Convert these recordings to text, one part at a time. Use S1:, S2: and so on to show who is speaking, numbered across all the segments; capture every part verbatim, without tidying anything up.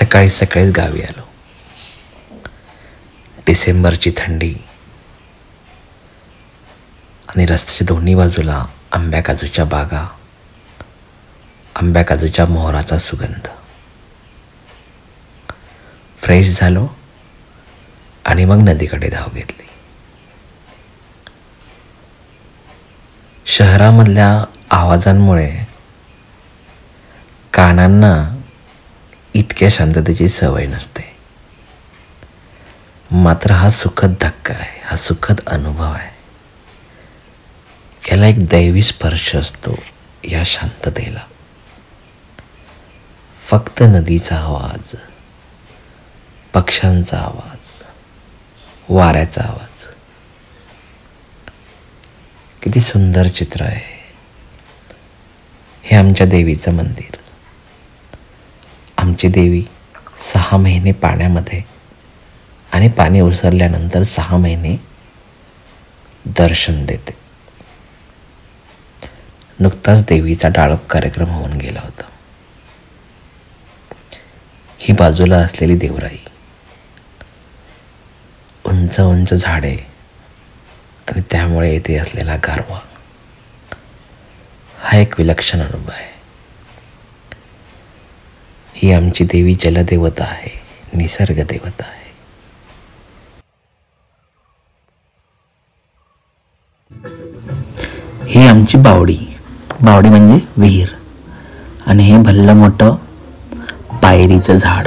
S1: सकाळी सकाळीच गावी आलो. डिसेंबरची थंडी आणि रस्त्याच्या दोन्ही बाजूला आंब्या काजूच्या बागा, आंब्या काजूच्या मोहराचा सुगंध. फ्रेश झालो आणि मग नदीकडे धाव घेतली. शहरामधल्या आवाजांमुळे कानांना इतक्या शांततेची सवय नसते. मात्र हा सुखद धक्का आहे, हा सुखद अनुभव आहे. याला एक दैवी स्पर्श असतो या शांततेला. फक्त नदीचा आवाज, पक्ष्यांचा आवाज, वाऱ्याचा आवाज. किती सुंदर चित्र आहे हे आमच्या देवीचं मंदिर. आमची देवी सहा महिने पाण्यामध्ये आणि पाणी ओसरल्यानंतर सहा महिने दर्शन देते. नुकताच देवीचा डाळप कार्यक्रम होऊन गेला होता. ही बाजूला असलेली देवराई, उंच उंच झाडे आणि त्यामुळे येथे असलेला गारवा, हा एक विलक्षण अनुभव आहे. ही आमची देवी जलदेवता आहे, निसर्ग देवता आहे. ही आमची बावडी, बावडी म्हणजे विहीर. आणि हे भल्लं मोठं पायरीचं झाड.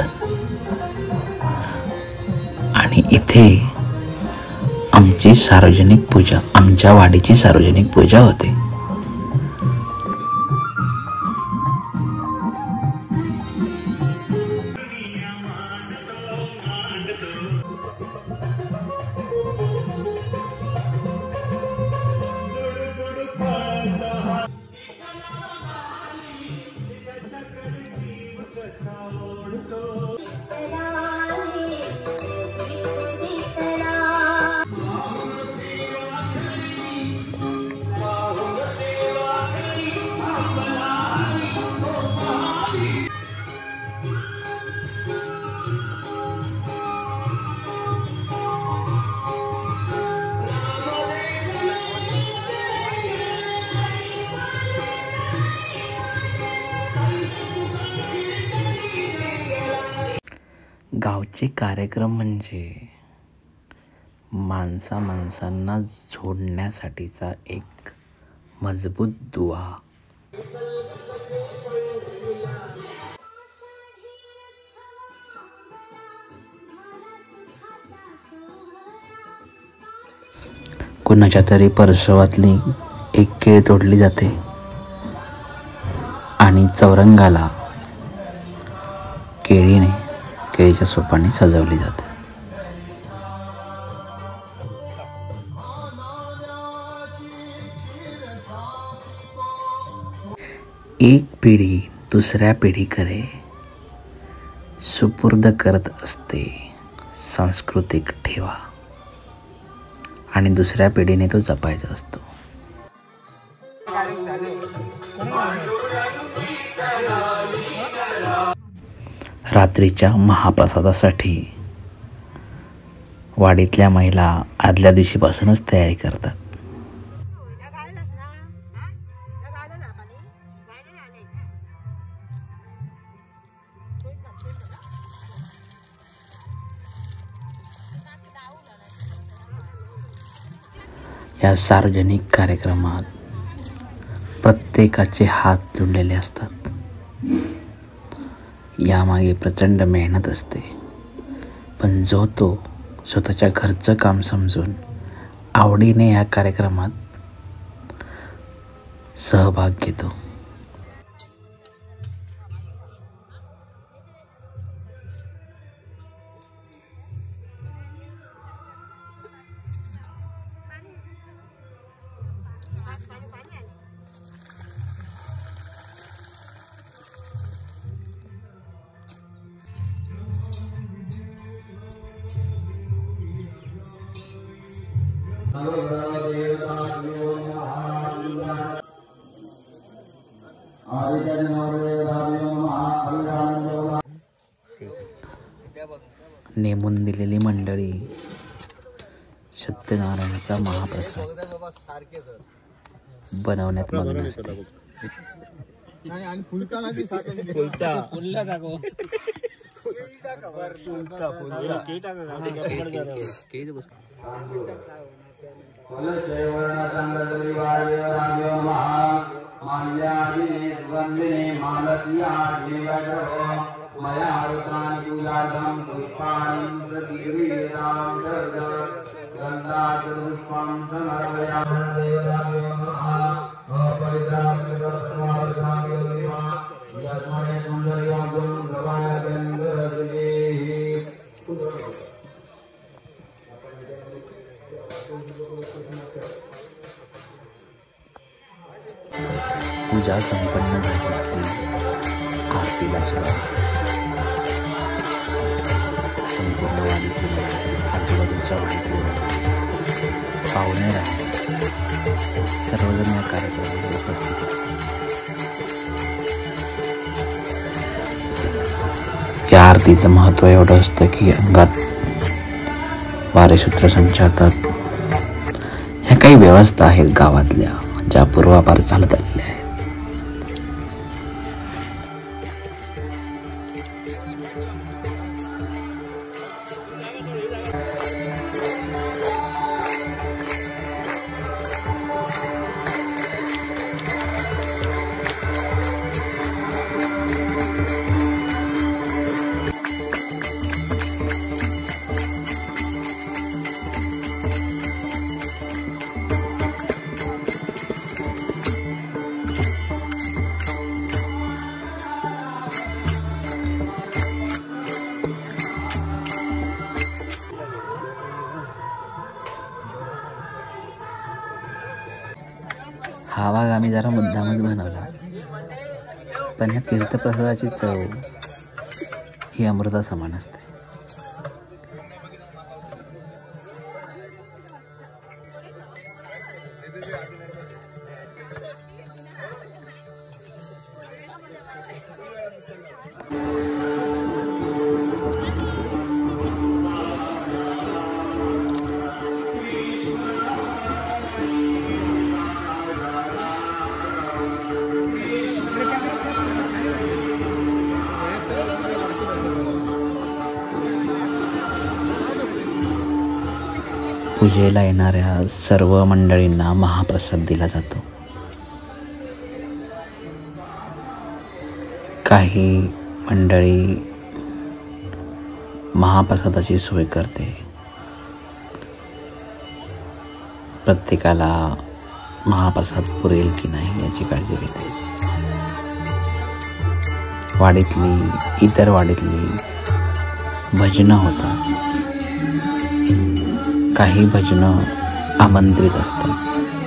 S1: आणि इथे आमची सार्वजनिक पूजा, आमच्या वाडीची सार्वजनिक पूजा होते. गावचे कार्यक्रम म्हणजे माणसा माणसांना जोडण्यासाठीचा एक मजबूत दुवा. कुणाच्या तरी परसवातली एक केळ तोडली जाते आणि चौरंगाला केळीने केळीच्या सोपाने सजवली जाते. एक पिढी दुसऱ्या पिढीकडे सुपूर्द करत असते सांस्कृतिक ठेवा आणि दुसऱ्या पिढीने तो जपायचा असतो. रात्रीच्या महाप्रसादासाठी वाडीतल्या महिला आदल्या दिवशीपासूनच तयारी करतात. या सार्वजनिक कार्यक्रमात प्रत्येकाचे हात जोडलेले असतात. यामागे प्रचंड मेहनत असते, पण जो तो स्वतःच्या घरचं काम समजून आवडीने या कार्यक्रमात सहभाग घेतो.
S2: आदित्य
S1: नेमून दिलेली मंडळी सत्यनारायणाचा महाप्रसाद बनवण्यात मग्न असते.
S2: मया रुद्राणि पूजार्थं पुष्पाणि प्रतिगृह्णां सर्वदा गन्धापुष्पं समर्पयामि देवताभ्यो नमः अपवित्रात्मकस्मार्गामि नमः यस्मै सुन्दर्यागुं भवाय गन्धर्वदेहि
S1: पूजा संपन्न झाली की आरतीला सुरुवात. संपूर्ण वाडीतली आजूबाजूच्या वाडीतली पाहुणे राहणे सर्वजण या कार्यक्रमाला उपस्थित असतात. या आरतीचं महत्त्व एवढं असतं की अंगात वारेसूत्र संचारतात. ह्या काही व्यवस्था आहेत गावातल्या ज्या पूर्वापार चालत आलेल्या आहेत. हा वाघ आम्ही जरा मुद्दामच बनवला, पण ह्या तीर्थप्रसादाची चव ही अमृता समान असते. पूजेला येणाऱ्या सर्व मंडळींना महाप्रसाद दिला जातो. काही मंडळी महाप्रसादाची सोय करते. प्रत्येकाला महाप्रसाद पुरेल की नाही याची काळजी घेते. वाडीतली इतर वाडीतली भजनं होतात. काही भजनं आमंत्रित असतात.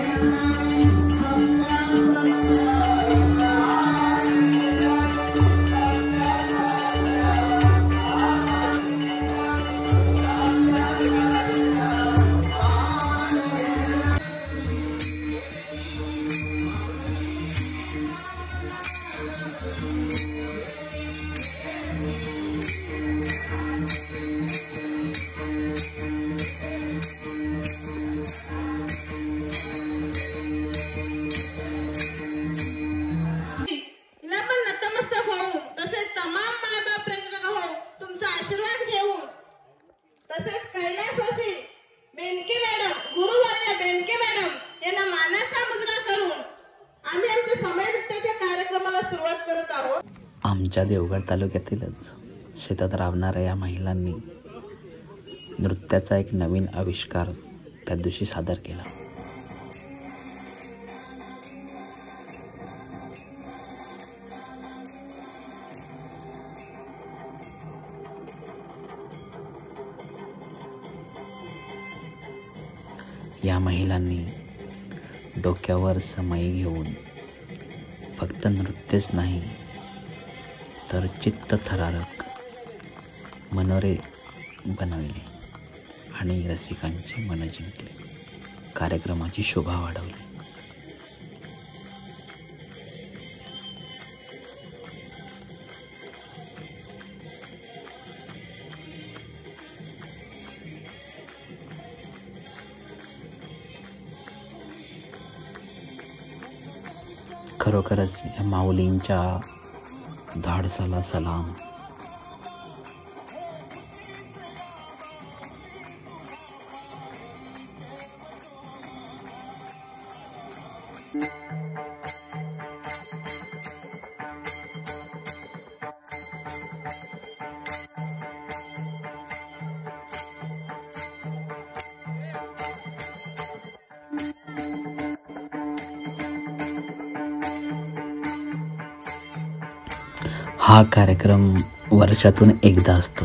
S1: आमच्या देवगड तालुक्यातीलच शेतात राबणाऱ्या या महिलांनी नृत्याचा एक नवीन आविष्कार त्या दिवशी सादर केला. या महिलांनी डोक्यावर समई घेऊन फक्त नृत्यच नाही तर चित्त थरारक मनोरे बनविले आणि रसिकांचे मन जिंकले. कार्यक्रमाची शोभा वाढवली. खरोखरच या माऊलींच्या धाडसाला सलाम. हा कार्यक्रम वर्षातून एकदा असतो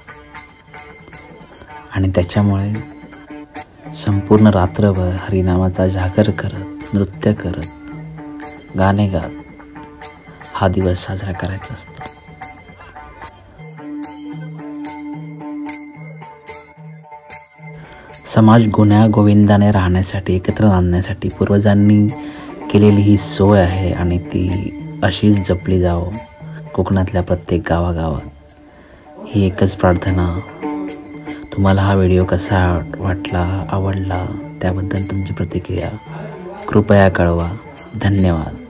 S1: आणि त्याच्यामुळे संपूर्ण रात्रभर हरिनामाचा जागर करत, नृत्य करत, गाणे गात हा दिवस साजरा करायचा असतो. समाज गुण्या गोविंदाने राहण्यासाठी, एकत्र आणण्यासाठी पूर्वजांनी केलेली ही सोय आहे आणि ती अशीच जपली जावं कोकणातल्या प्रत्येक गावागावात. ही एकच प्रार्थना. तुम्हाला हा व्हिडिओ कसा वाटला, आवडला त्याबद्दल तुमची प्रतिक्रिया कृपया कळवा. धन्यवाद.